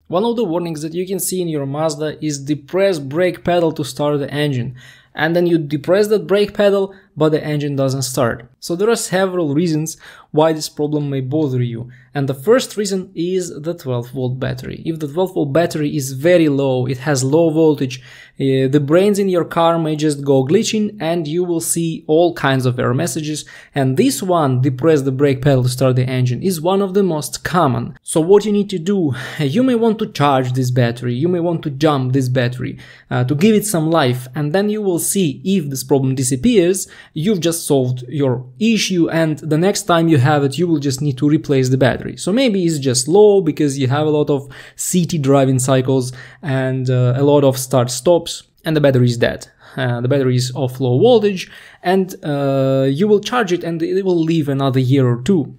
One of the warnings that you can see in your Mazda is depress brake pedal to start the engine. And then you depress that brake pedal, but the engine doesn't start. So there are several reasons why this problem may bother you. And the first reason is the 12-volt battery. If the 12-volt battery is very low, it has low voltage, the brains in your car may just go glitching and you will see all kinds of error messages. And this one, depress the brake pedal to start the engine, is one of the most common. So what you need to do, you may want to charge this battery, you may want to jump this battery to give it some life, and then you will see if this problem disappears, you've just solved your issue, and the next time you have it, you will just need to replace the battery. So maybe it's just low because you have a lot of CT driving cycles and a lot of start-stops, and the battery is dead. The battery is of low voltage, and you will charge it and it will live another year or two.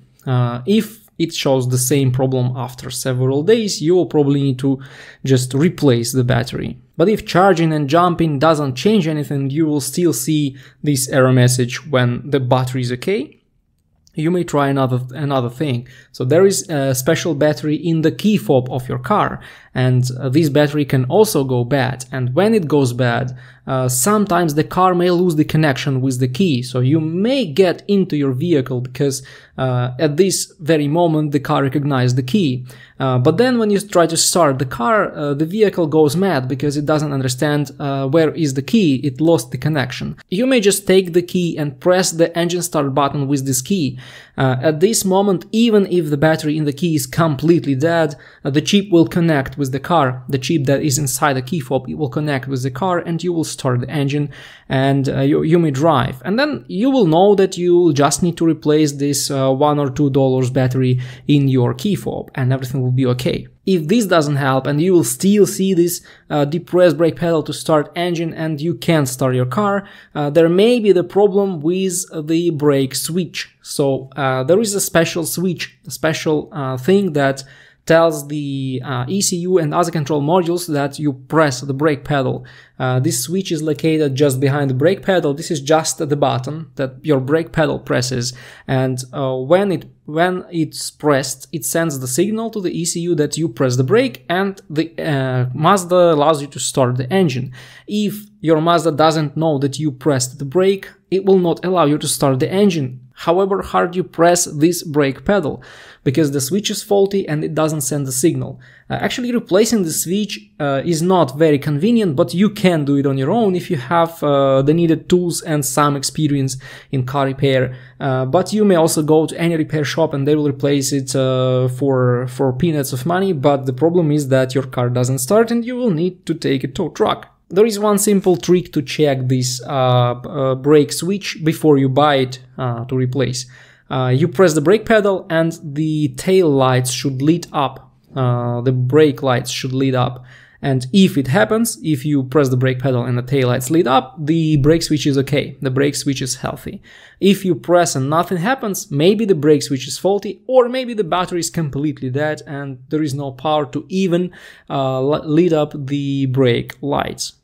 If it shows the same problem after several days, you will probably need to just replace the battery. But if charging and jumping doesn't change anything, you will still see this error message when the battery is okay. You may try another thing. So there is a special battery in the key fob of your car, and this battery can also go bad. And when it goes bad, sometimes the car may lose the connection with the key. So you may get into your vehicle because at this very moment the car recognizes the key. But then when you try to start the car, the vehicle goes mad because it doesn't understand where is the key. It lost the connection. You may just take the key and press the engine start button with this key. At this moment, even if the battery in the key is completely dead, the chip will connect with the car. The chip that is inside the key fob, it will connect with the car and you will start the engine, and you may drive. And then you will know that you just need to replace this $1 or $2 battery in your key fob and everything will be okay. If this doesn't help and you will still see this depressed brake pedal to start engine and you can't start your car, there may be the problem with the brake switch. So there is a special switch, a special thing that tells the ECU and other control modules that you press the brake pedal. This switch is located just behind the brake pedal. This is just the button that your brake pedal presses, and when it's pressed, it sends the signal to the ECU that you press the brake, and the Mazda allows you to start the engine. If your Mazda doesn't know that you pressed the brake, it will not allow you to start the engine, however hard you press this brake pedal, because the switch is faulty and it doesn't send the signal. Actually, replacing the switch is not very convenient, but you can do it on your own if you have the needed tools and some experience in car repair. But you may also go to any repair shop and they will replace it for peanuts of money, but the problem is that your car doesn't start and you will need to take a tow truck. There is one simple trick to check this brake switch before you buy it to replace. You press the brake pedal and the tail lights should lit up. The brake lights should lit up. And if it happens, if you press the brake pedal and the tail lights lit up, the brake switch is okay. The brake switch is healthy. If you press and nothing happens, maybe the brake switch is faulty, or maybe the battery is completely dead and there is no power to even lit up the brake lights.